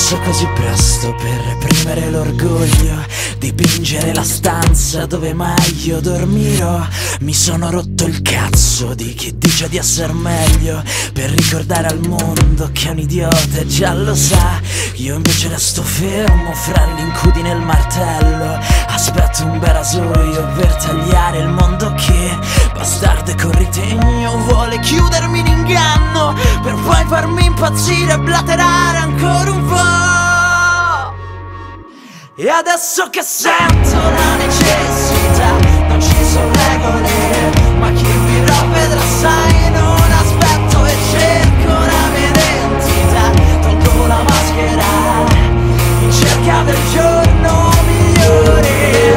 adesso così presto per reprimere l'orgoglio, dipingere la stanza dove mai io dormirò. Mi sono rotto il cazzo di chi dice di essere meglio, per ricordare al mondo che è un idiota e già lo sa. Io invece resto fermo fra l'incudine e il martello, aspetto un bel rasoio per tagliare il mondo che, bastardo e con ritegno, vuole chiudermi in inganno per poi farmi impazzire e blaterare ancora un po'. E adesso che sento la necessità, non ci sono regole, ma chi vivrà vedrà, sai, non aspetto e cerco la mia identità. Tolgo la maschera in cerca del giorno migliore,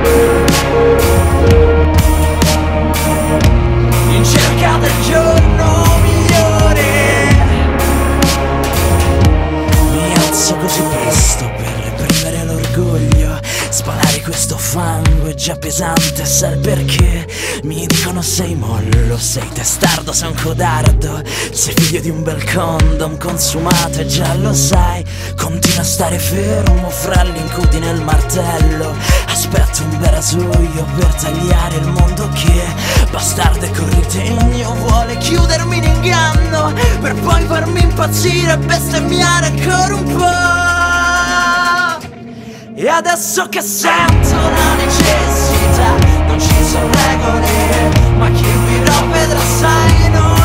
in cerca del giorno migliore. Mi alzo così presto per reprimere l'orgoglio, spalare questo fango è già pesante, sai perché? Mi dicono sei mollo, sei testardo, sei un codardo, sei figlio di un bel condom consumato e già lo sai. Continua a stare fermo fra l'incudine e il martello, aspetto un bel rasoio per tagliare il mondo che, bastardo e con ritegno, vuole chiudermi in inganno per poi farmi impazzire e bestemmiare ancora un po'. E adesso che sento la necessità, non ci sono regole, ma chi vivrà vedrà, sai, no.